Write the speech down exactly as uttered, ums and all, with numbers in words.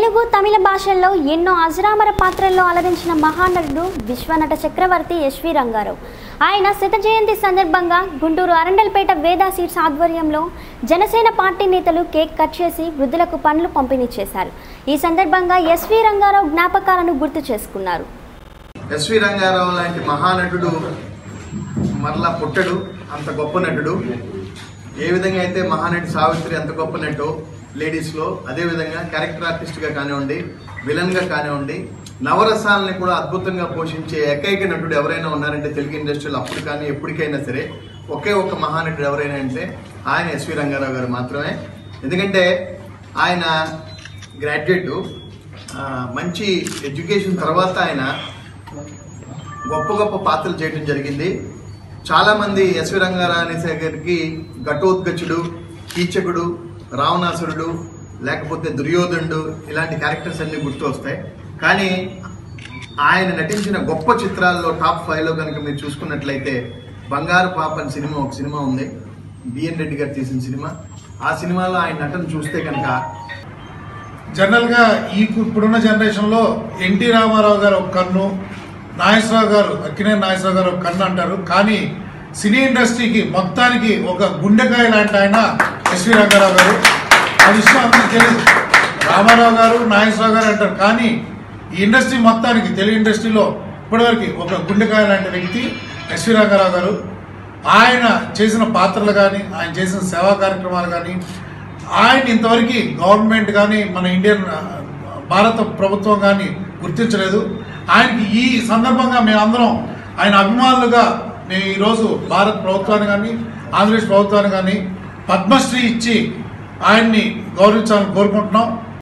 తెలుగు తమిళ భాషల్లో ఎన్నో అజరామర పాత్రల్లో అలరించిన మహానటుడు విశ్వనట చక్రవర్తి ఎస్వి రంగారావు. ఆయన శత జయంతి సందర్భంగా గుంటూరు అరండల్పేట వేదా సీడ్స్ ఆధ్వర్యంలో జనసేన పార్టీ నేతలు కేక్ కట్ చేసి వృద్ధులకు పండ్లు పంపిణీ చేశారు. ఈ సందర్భంగా ఎస్వి రంగారావు జ్ఞాపకాలను గుర్తు చేసుకున్నారు. ఎస్వి రంగారావు లాంటి మహానటుడు మరలా పుట్టడు. అంత గొప్ప నటుడు. ఏ విధంగా అయితే మహానటి సావిత్రి అంత గొప్ప నటు లేడీస్లో, అదేవిధంగా క్యారెక్టర్ ఆర్టిస్ట్గా కానివ్వండి, విలన్గా కానివ్వండి, నవరసాలని కూడా అద్భుతంగా పోషించే ఏకైక నటుడు ఎవరైనా ఉన్నారంటే తెలుగు ఇండస్ట్రీలో అప్పుడు కానీ ఎప్పటికైనా సరే ఒకే ఒక మహానటుడు ఎవరైనా అంటే ఆయన ఎస్వి రంగారావు గారు మాత్రమే. ఎందుకంటే ఆయన గ్రాడ్యుయేటు, మంచి ఎడ్యుకేషన్ తర్వాత ఆయన గొప్ప గొప్ప పాత్రలు చేయడం జరిగింది. చాలామంది ఎస్వి రంగారావు అనేసరికి ఘటోత్కచుడు, కీచకుడు, రావణాసురుడు, లేకపోతే దుర్యోధనుడు ఇలాంటి క్యారెక్టర్స్ అన్నీ గుర్తు వస్తాయి. కానీ ఆయన నటించిన గొప్ప చిత్రాల్లో టాప్ ఫైవ్లో కనుక మీరు చూసుకున్నట్లయితే బంగారు పాప అని సినిమా ఒక సినిమా ఉంది, బిఎన్ రెడ్డి గారు తీసిన సినిమా. ఆ సినిమాలో ఆయన నటన చూస్తే కనుక జనరల్గా ఈ ఇప్పుడున్న జనరేషన్లో ఎన్టీ రామారావు గారు ఒక కన్ను, నాగేశ్వరరావు గారు అక్కినేని నాగేశ్వరరావు గారు ఒక కన్ను అంటారు. కానీ సినీ ఇండస్ట్రీకి మొత్తానికి ఒక గుండెకాయ లాంటి ఆయన ఎస్వి రంగారావు గారు. ఆ విషయం అందరికీ తెలియదు. రామారావు గారు, నాగేశ్వరరావు గారు అంటారు, కానీ ఈ ఇండస్ట్రీ మొత్తానికి తెలుగు ఇండస్ట్రీలో ఇప్పటివరకు ఒక గుండెకాయ లాంటి వ్యక్తి ఎస్వి రంగారావు గారు. ఆయన చేసిన పాత్రలు కానీ, ఆయన చేసిన సేవా కార్యక్రమాలు కానీ, ఆయన ఇంతవరకు గవర్నమెంట్ కానీ మన ఇండియన్ భారత ప్రభుత్వం కానీ గుర్తించలేదు. ఆయనకి ఈ సందర్భంగా మేమందరం ఆయన అభిమానులుగా మేము ఈరోజు భారత ప్రభుత్వాన్ని కానీ ఆంధ్రప్రదేశ్ ప్రభుత్వాన్ని కానీ పద్మశ్రీ ఇచ్చి ఆయన్ని గౌరవించాలని కోరుకుంటున్నాం.